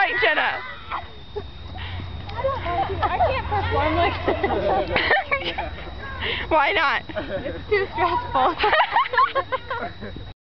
fight, Jenna. I can't perform like this. Why not? It's too stressful.